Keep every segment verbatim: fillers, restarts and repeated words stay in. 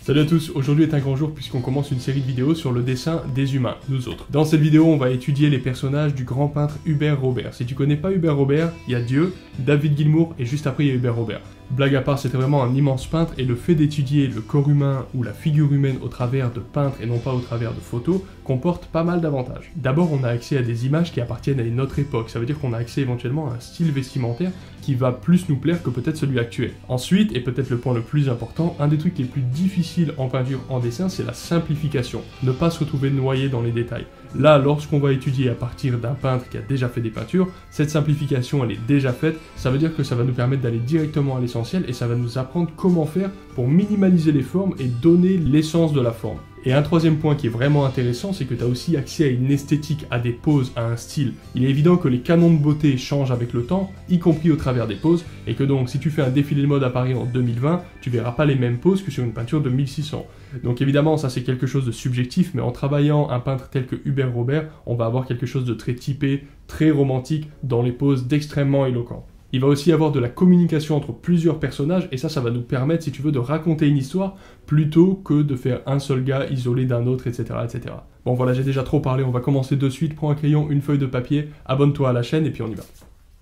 Salut à tous, aujourd'hui est un grand jour puisqu'on commence une série de vidéos sur le dessin des humains, nous autres. Dans cette vidéo, on va étudier les personnages du grand peintre Hubert Robert. Si tu connais pas Hubert Robert, il y a Dieu, David Gilmour et juste après il y a Hubert Robert. Blague à part, c'était vraiment un immense peintre et le fait d'étudier le corps humain ou la figure humaine au travers de peintres et non pas au travers de photos comporte pas mal d'avantages. D'abord, on a accès à des images qui appartiennent à une autre époque, ça veut dire qu'on a accès éventuellement à un style vestimentaire qui va plus nous plaire que peut-être celui actuel. Ensuite, et peut-être le point le plus important, un des trucs les plus difficiles en peinture, en dessin, c'est la simplification. Ne pas se retrouver noyé dans les détails. Là, lorsqu'on va étudier à partir d'un peintre qui a déjà fait des peintures, cette simplification elle est déjà faite, ça veut dire que ça va nous permettre d'aller directement à l'essentiel et ça va nous apprendre comment faire pour minimaliser les formes et donner l'essence de la forme. Et un troisième point qui est vraiment intéressant, c'est que tu as aussi accès à une esthétique, à des poses, à un style. Il est évident que les canons de beauté changent avec le temps, y compris au travers des poses, et que donc si tu fais un défilé de mode à Paris en deux mille vingt, tu verras pas les mêmes poses que sur une peinture de mille six cents. Donc évidemment, ça c'est quelque chose de subjectif, mais en travaillant un peintre tel que Hubert Robert, on va avoir quelque chose de très typé, très romantique, dans les poses d'extrêmement éloquent. Il va aussi y avoir de la communication entre plusieurs personnages, et ça, ça va nous permettre, si tu veux, de raconter une histoire, plutôt que de faire un seul gars isolé d'un autre, et cetera, et cetera. Bon voilà, j'ai déjà trop parlé, on va commencer de suite. Prends un crayon, une feuille de papier, abonne-toi à la chaîne, et puis on y va.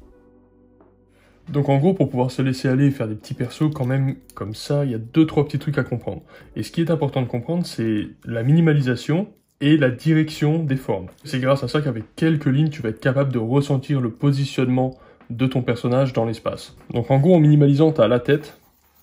Donc en gros, pour pouvoir se laisser aller et faire des petits persos, quand même, comme ça, il y a deux, trois petits trucs à comprendre. Et ce qui est important de comprendre, c'est la minimalisation et la direction des formes. C'est grâce à ça qu'avec quelques lignes, tu vas être capable de ressentir le positionnement de ton personnage dans l'espace. Donc en gros, en minimalisant, tu as la tête,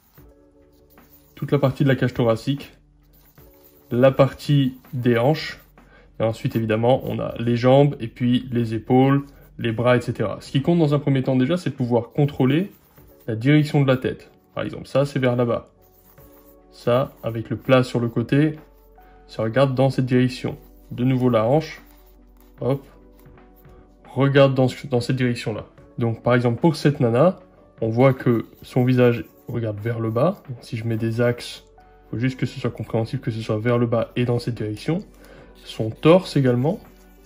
toute la partie de la cage thoracique, la partie des hanches, et ensuite évidemment, on a les jambes, et puis les épaules, les bras, et cetera. Ce qui compte dans un premier temps déjà, c'est de pouvoir contrôler la direction de la tête. Par exemple, ça, c'est vers là-bas. Ça, avec le plat sur le côté, ça regarde dans cette direction. De nouveau la hanche, hop, regarde dans, dans cette direction-là. Donc par exemple pour cette nana, on voit que son visage regarde vers le bas. Donc, si je mets des axes, il faut juste que ce soit compréhensible, que ce soit vers le bas et dans cette direction. Son torse également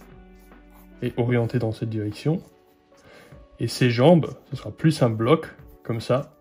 est orienté dans cette direction. Et ses jambes, ce sera plus un bloc, comme ça.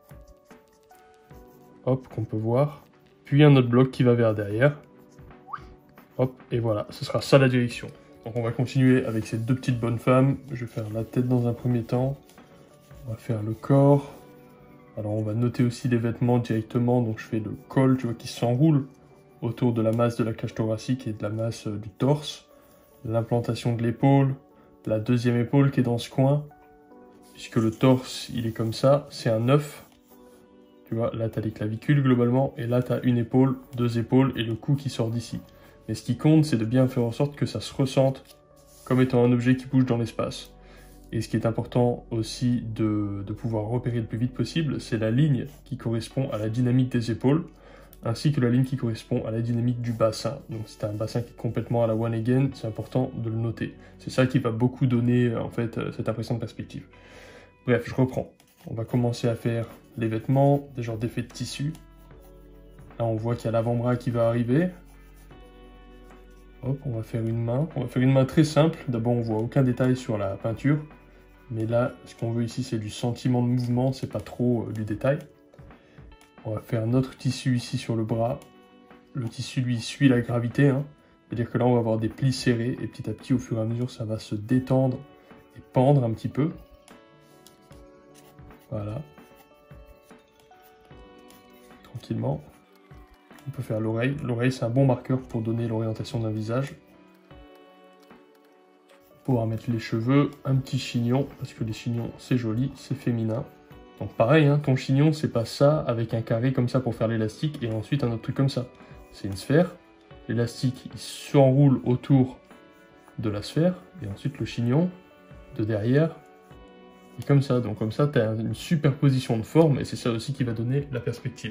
Hop, qu'on peut voir. Puis un autre bloc qui va vers derrière. Hop, et voilà, ce sera ça la direction. Donc on va continuer avec ces deux petites bonnes femmes. Je vais faire la tête dans un premier temps. On va faire le corps. Alors on va noter aussi les vêtements directement. Donc je fais le col, tu vois, qui s'enroule autour de la masse de la cage thoracique et de la masse du torse. L'implantation de l'épaule. La deuxième épaule qui est dans ce coin. Puisque le torse, il est comme ça. C'est un œuf. Tu vois, là tu as les clavicules globalement. Et là tu as une épaule, deux épaules et le cou qui sort d'ici. Mais ce qui compte, c'est de bien faire en sorte que ça se ressente comme étant un objet qui bouge dans l'espace. Et ce qui est important aussi de, de pouvoir repérer le plus vite possible, c'est la ligne qui correspond à la dynamique des épaules, ainsi que la ligne qui correspond à la dynamique du bassin. Donc si tu as un bassin qui est complètement à la one again, c'est important de le noter. C'est ça qui va beaucoup donner en fait cette impression de perspective. Bref, je reprends. On va commencer à faire les vêtements, des genres d'effets de tissu. Là on voit qu'il y a l'avant-bras qui va arriver. Hop, on va faire une main. On va faire une main très simple. D'abord, on voit aucun détail sur la peinture. Mais là, ce qu'on veut ici, c'est du sentiment de mouvement. C'est pas trop euh, du détail. On va faire notre tissu ici sur le bras. Le tissu, lui, suit la gravité. Hein. C'est-à-dire que là, on va avoir des plis serrés. Et petit à petit, au fur et à mesure, ça va se détendre et pendre un petit peu. Voilà. Tranquillement. On peut faire l'oreille. L'oreille, c'est un bon marqueur pour donner l'orientation d'un visage. Pouvoir mettre les cheveux, un petit chignon, parce que les chignons, c'est joli, c'est féminin. Donc pareil, hein, ton chignon, c'est pas ça avec un carré comme ça pour faire l'élastique, et ensuite un autre truc comme ça. C'est une sphère. L'élastique, il s'enroule autour de la sphère, et ensuite le chignon, de derrière, est comme ça. Donc comme ça, tu as une superposition de formes, et c'est ça aussi qui va donner la perspective.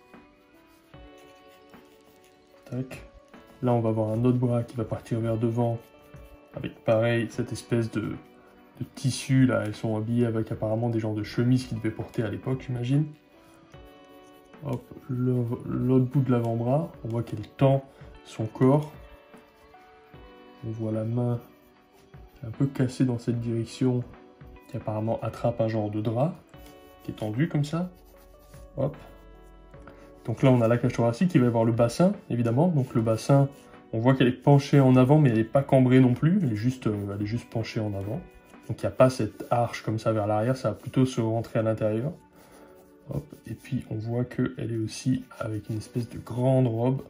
Là, on va avoir un autre bras qui va partir vers devant avec pareil cette espèce de, de tissu là. Elles sont habillées avec apparemment des genres de chemises qu'ils devaient porter à l'époque, j'imagine. Hop, l'autre bout de l'avant-bras, on voit qu'elle tend son corps. On voit la main un peu cassée dans cette direction qui apparemment attrape un genre de drap qui est tendu comme ça. Hop. Donc là, on a la cage thoracique, il va y avoir le bassin, évidemment. Donc le bassin, on voit qu'elle est penchée en avant, mais elle n'est pas cambrée non plus. Elle est juste, euh, elle est juste penchée en avant. Donc il n'y a pas cette arche comme ça vers l'arrière, ça va plutôt se rentrer à l'intérieur. Hop. Et puis on voit qu'elle est aussi avec une espèce de grande robe.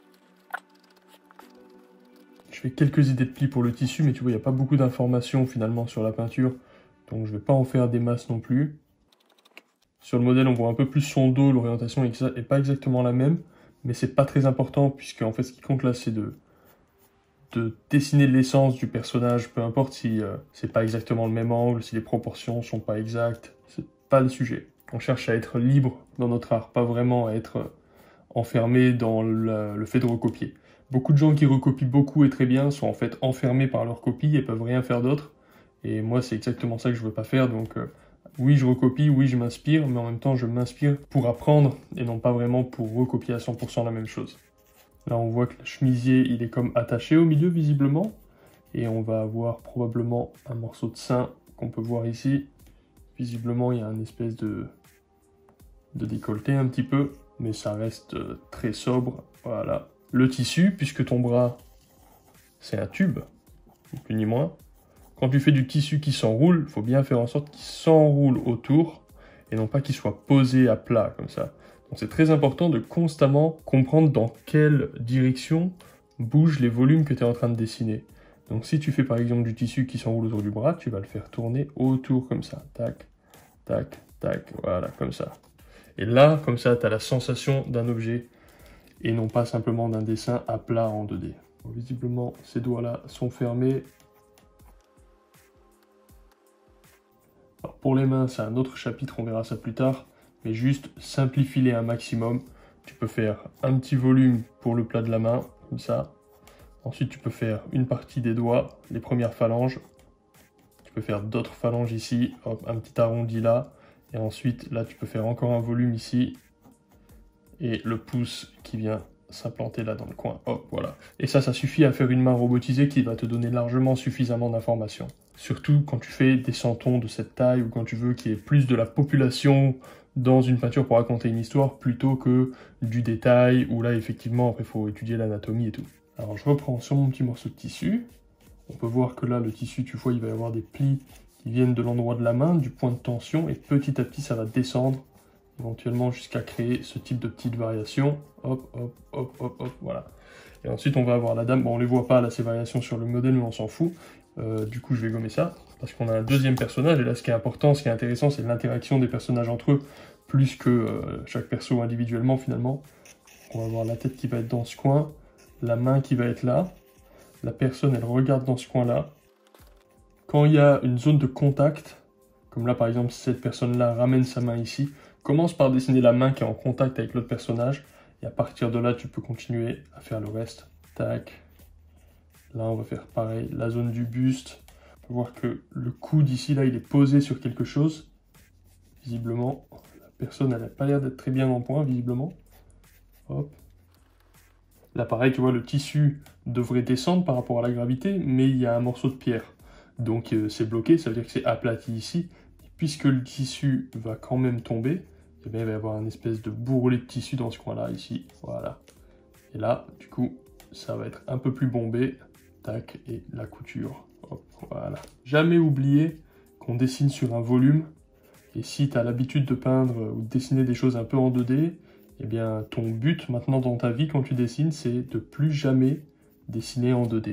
Je fais quelques idées de plis pour le tissu, mais tu vois, il n'y a pas beaucoup d'informations finalement sur la peinture. Donc je ne vais pas en faire des masses non plus. Sur le modèle, on voit un peu plus son dos, l'orientation n'est pas exactement la même, mais c'est pas très important, puisque en fait, ce qui compte là, c'est de, de dessiner l'essence du personnage, peu importe si euh, c'est pas exactement le même angle, si les proportions sont pas exactes, c'est pas le sujet. On cherche à être libre dans notre art, pas vraiment à être enfermé dans le, le fait de recopier. Beaucoup de gens qui recopient beaucoup et très bien sont en fait enfermés par leur copie et peuvent rien faire d'autre. Et moi, c'est exactement ça que je veux pas faire, donc... Euh, oui, je recopie, oui, je m'inspire, mais en même temps, je m'inspire pour apprendre et non pas vraiment pour recopier à cent pour cent la même chose. Là, on voit que le chemisier, il est comme attaché au milieu, visiblement. Et on va avoir probablement un morceau de sein qu'on peut voir ici. Visiblement, il y a une espèce de, de décolleté un petit peu, mais ça reste très sobre. Voilà. Le tissu, puisque ton bras, c'est un tube, ni plus ni moins. Quand tu fais du tissu qui s'enroule, il faut bien faire en sorte qu'il s'enroule autour et non pas qu'il soit posé à plat comme ça. Donc c'est très important de constamment comprendre dans quelle direction bougent les volumes que tu es en train de dessiner. Donc si tu fais par exemple du tissu qui s'enroule autour du bras, tu vas le faire tourner autour comme ça. Tac, tac, tac, voilà, comme ça. Et là, comme ça, tu as la sensation d'un objet et non pas simplement d'un dessin à plat en deux D. Donc, visiblement, ces doigts-là sont fermés. Alors pour les mains, c'est un autre chapitre, on verra ça plus tard, mais juste simplifie-les un maximum. Tu peux faire un petit volume pour le plat de la main, comme ça. Ensuite, tu peux faire une partie des doigts, les premières phalanges. Tu peux faire d'autres phalanges ici, hop, un petit arrondi là. Et ensuite, là, tu peux faire encore un volume ici. Et le pouce qui vient s'implanter là dans le coin. Hop, voilà. Et ça, ça suffit à faire une main robotisée qui va te donner largement suffisamment d'informations. Surtout quand tu fais des centons de cette taille ou quand tu veux qu'il y ait plus de la population dans une peinture pour raconter une histoire plutôt que du détail où là, effectivement, après, il faut étudier l'anatomie et tout. Alors, je reprends sur mon petit morceau de tissu. On peut voir que là, le tissu, tu vois, il va y avoir des plis qui viennent de l'endroit de la main, du point de tension, et petit à petit, ça va descendre éventuellement jusqu'à créer ce type de petites variations. Hop, hop, hop, hop, hop, voilà. Et ensuite, on va avoir la dame. Bon, on ne les voit pas, là, ces variations sur le modèle, mais on s'en fout. Euh, du coup, je vais gommer ça, parce qu'on a un deuxième personnage. Et là, ce qui est important, ce qui est intéressant, c'est l'interaction des personnages entre eux, plus que euh, chaque perso individuellement, finalement. On va avoir la tête qui va être dans ce coin, la main qui va être là. La personne, elle regarde dans ce coin-là. Quand il y a une zone de contact, comme là, par exemple, si cette personne-là ramène sa main ici, commence par dessiner la main qui est en contact avec l'autre personnage, et à partir de là, tu peux continuer à faire le reste. Tac. Là, on va faire pareil. La zone du buste, on peut voir que le coude ici, là, il est posé sur quelque chose. Visiblement, la personne, elle n'a pas l'air d'être très bien en point, visiblement. Hop. Là, pareil, tu vois, le tissu devrait descendre par rapport à la gravité, mais il y a un morceau de pierre. Donc, euh, c'est bloqué, ça veut dire que c'est aplati ici. Puisque le tissu va quand même tomber, eh bien, il va y avoir une espèce de bourrelet de tissu dans ce coin-là, ici. Voilà. Et là, du coup, ça va être un peu plus bombé. Tac, et la couture. Hop, voilà. Jamais oublier qu'on dessine sur un volume. Et si tu as l'habitude de peindre ou de dessiner des choses un peu en deux D, eh bien, ton but maintenant dans ta vie, quand tu dessines, c'est de plus jamais dessiner en deux D.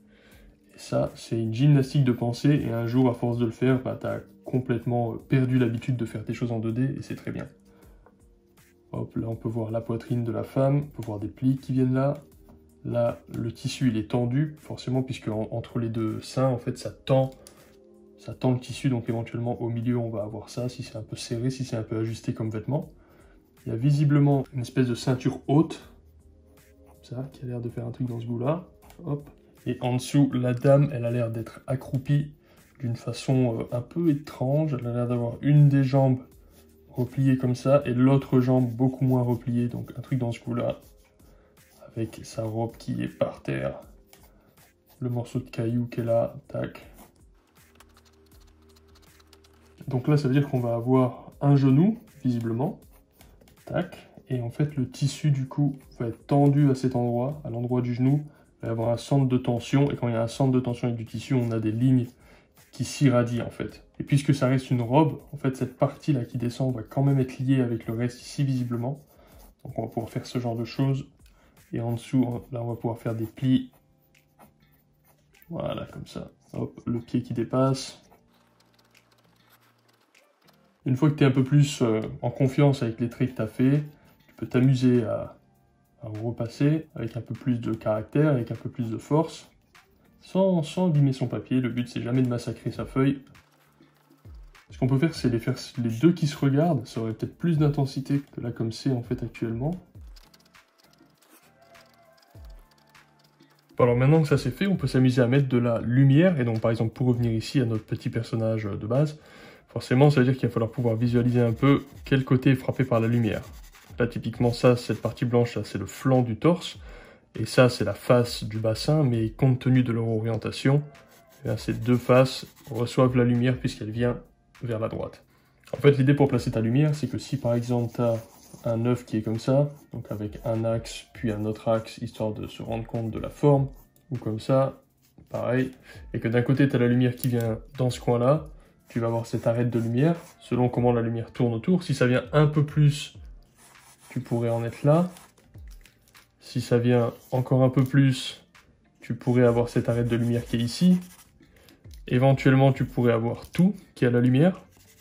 Et ça, c'est une gymnastique de pensée. Et un jour, à force de le faire, bah, tu as complètement perdu l'habitude de faire des choses en deux D et c'est très bien. Hop, là on peut voir la poitrine de la femme, on peut voir des plis qui viennent là. Là, le tissu il est tendu, forcément, puisque en, entre les deux seins, en fait, ça tend, ça tend le tissu, donc éventuellement au milieu on va avoir ça, si c'est un peu serré, si c'est un peu ajusté comme vêtement. Il y a visiblement une espèce de ceinture haute, ça, qui a l'air de faire un truc dans ce goût-là. Hop. Et en dessous, la dame, elle a l'air d'être accroupie d'une façon euh, un peu étrange. Elle a l'air d'avoir une des jambes repliée comme ça et l'autre jambe beaucoup moins repliée. Donc un truc dans ce goût-là. Avec sa robe qui est par terre. Le morceau de caillou qui est là. Tac. Donc là, ça veut dire qu'on va avoir un genou, visiblement. Tac. Et en fait, le tissu, du coup, va être tendu à cet endroit, à l'endroit du genou. Il va y avoir un centre de tension. Et quand il y a un centre de tension avec du tissu, on a des lignes qui s'irradient, en fait. Et puisque ça reste une robe, en fait, cette partie-là qui descend va quand même être liée avec le reste ici, visiblement. Donc, on va pouvoir faire ce genre de choses. Et en dessous, là, on va pouvoir faire des plis. Voilà, comme ça. Hop, le pied qui dépasse. Une fois que tu es un peu plus euh, en confiance avec les traits que tu as fait, tu peux t'amuser à, à repasser avec un peu plus de caractère, avec un peu plus de force, sans, sans abîmer son papier. Le but, c'est jamais de massacrer sa feuille. Ce qu'on peut faire, c'est les faire les deux qui se regardent. Ça aurait peut-être plus d'intensité que là, comme c'est en fait actuellement. Bon, alors maintenant que ça c'est fait, on peut s'amuser à mettre de la lumière. Et donc, par exemple, pour revenir ici à notre petit personnage de base, forcément, ça veut dire qu'il va falloir pouvoir visualiser un peu quel côté est frappé par la lumière. Là, typiquement, ça, cette partie blanche, là, c'est le flanc du torse. Et ça, c'est la face du bassin, mais compte tenu de leur orientation, eh bien, ces deux faces reçoivent la lumière puisqu'elle vient vers la droite. En fait, l'idée pour placer ta lumière, c'est que si, par exemple, tu as un œuf qui est comme ça, donc avec un axe, puis un autre axe, histoire de se rendre compte de la forme, ou comme ça, pareil, et que d'un côté, tu as la lumière qui vient dans ce coin-là, tu vas avoir cette arête de lumière, selon comment la lumière tourne autour. Si ça vient un peu plus, tu pourrais en être là. Si ça vient encore un peu plus, tu pourrais avoir cette arête de lumière qui est ici. Éventuellement, tu pourrais avoir tout qui a la lumière.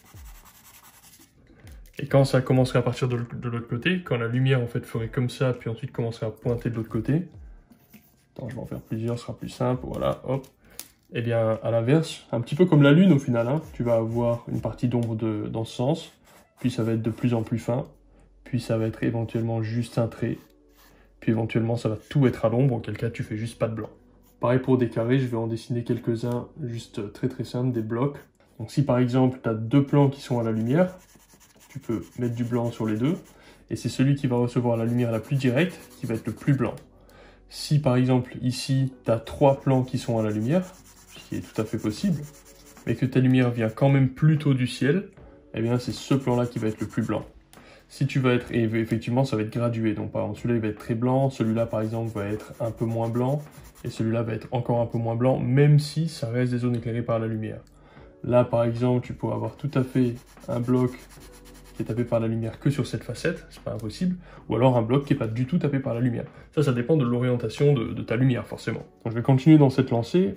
Et quand ça commencerait à partir de l'autre côté, quand la lumière en fait ferait comme ça, puis ensuite commencerait à pointer de l'autre côté. Attends, je vais en faire plusieurs, ce sera plus simple, voilà, hop. Eh bien, à l'inverse, un petit peu comme la lune au final, hein, tu vas avoir une partie d'ombre dans ce sens, puis ça va être de plus en plus fin, puis ça va être éventuellement juste un trait, puis éventuellement ça va tout être à l'ombre, auquel cas tu fais juste pas de blanc. Pareil pour des carrés, je vais en dessiner quelques-uns juste très très simples, des blocs. Donc si par exemple tu as deux plans qui sont à la lumière, tu peux mettre du blanc sur les deux, et c'est celui qui va recevoir la lumière la plus directe qui va être le plus blanc. Si par exemple ici tu as trois plans qui sont à la lumière, ce qui est tout à fait possible, mais que ta lumière vient quand même plutôt du ciel, eh bien c'est ce plan-là qui va être le plus blanc. Si tu vas être, et effectivement ça va être gradué, donc par exemple celui-là il va être très blanc, celui-là par exemple va être un peu moins blanc, et celui-là va être encore un peu moins blanc, même si ça reste des zones éclairées par la lumière. Là par exemple tu pourrais avoir tout à fait un bloc qui est tapé par la lumière que sur cette facette, c'est pas impossible, ou alors un bloc qui n'est pas du tout tapé par la lumière. Ça, ça dépend de l'orientation de, de ta lumière, forcément. Donc je vais continuer dans cette lancée.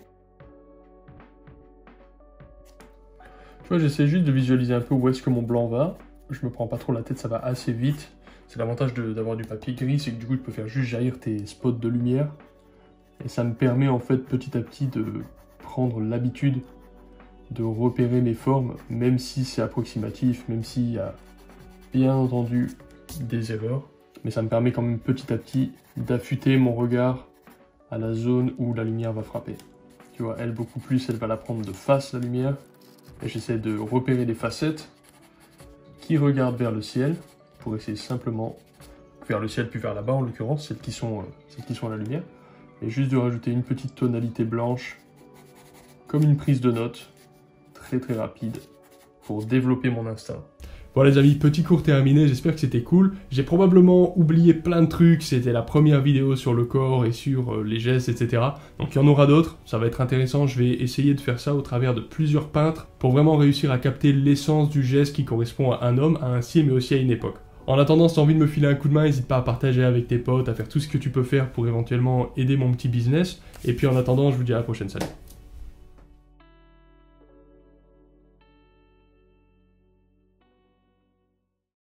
Tu vois, j'essaie juste de visualiser un peu où est-ce que mon blanc va. Je me prends pas trop la tête, ça va assez vite. C'est l'avantage d'avoir du papier gris, c'est que du coup, tu peux faire juste jaillir tes spots de lumière. Et ça me permet, en fait, petit à petit, de prendre l'habitude de repérer mes formes, même si c'est approximatif, même s'il y a bien entendu des erreurs. Mais ça me permet quand même petit à petit d'affûter mon regard à la zone où la lumière va frapper. Tu vois, elle, beaucoup plus, elle va la prendre de face, la lumière. Et j'essaie de repérer les facettes qui regardent vers le ciel, pour essayer simplement, vers le ciel puis vers là-bas en l'occurrence, celles qui sont, euh, celles qui sont à la lumière. Et juste de rajouter une petite tonalité blanche, comme une prise de note, très très rapide, pour développer mon instinct. Bon les amis, petit cours terminé, j'espère que c'était cool. J'ai probablement oublié plein de trucs, c'était la première vidéo sur le corps et sur euh, les gestes, et cetera. Donc il y en aura d'autres, ça va être intéressant, je vais essayer de faire ça au travers de plusieurs peintres pour vraiment réussir à capter l'essence du geste qui correspond à un homme, à un style, mais aussi à une époque. En attendant, si tu as envie de me filer un coup de main, n'hésite pas à partager avec tes potes, à faire tout ce que tu peux faire pour éventuellement aider mon petit business. Et puis en attendant, je vous dis à la prochaine, salut.